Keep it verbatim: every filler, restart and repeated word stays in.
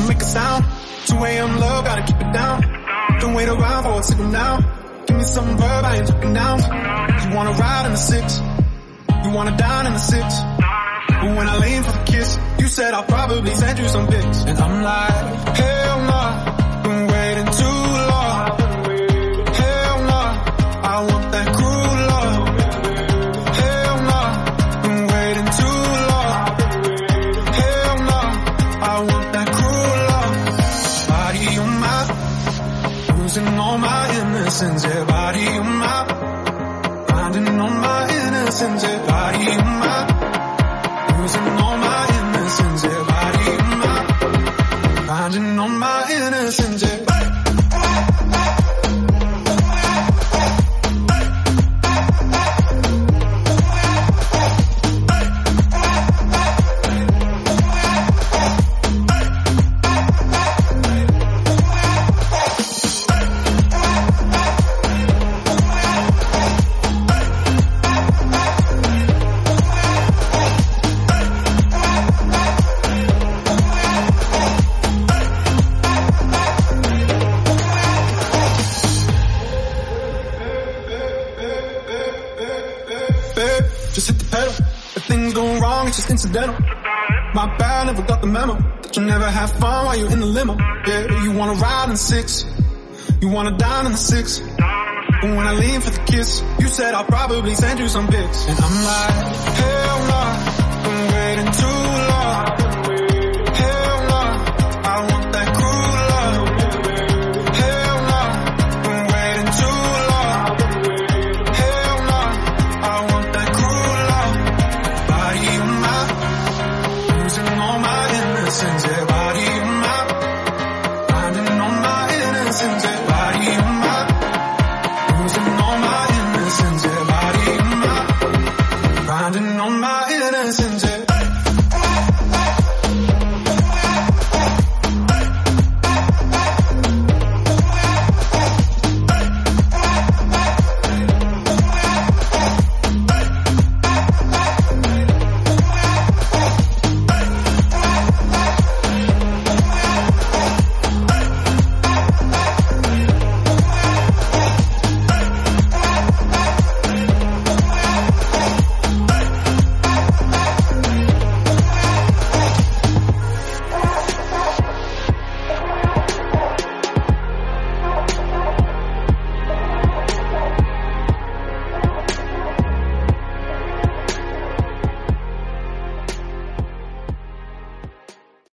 don't make a sound. two A M love, gotta keep it down. Don't wait around for a signal now. Give me some verb, I ain't talking down. You wanna ride in the six, you wanna dine in the six. But when I lean for the kiss, you said I'll probably send you some pics. And I'm like, hell nah, been waiting too long. Hell nah, I want that cruel love. Hell nah, been waiting too long. Hell nah, I want that cruel love. Body on my, losing all my innocence. Yeah, body on my, finding all my innocence. Yeah, body on my, losing all my innocence, yeah, body on my, finding all my innocence, yeah. Just hit the pedal. If things go wrong, it's just incidental. My bad, never got the memo that you never have fun while you're in the limo. Yeah, you wanna ride in the six, you wanna dine in the six. But when I lean for the kiss, you said I'll probably send you some pics. And I'm like, hell nah, been waiting too long. Hell nah, I want that cruel love. Hell nah, been waiting too long. Hell nah, I want that cruel love. Body on my, losing all my innocence, yeah.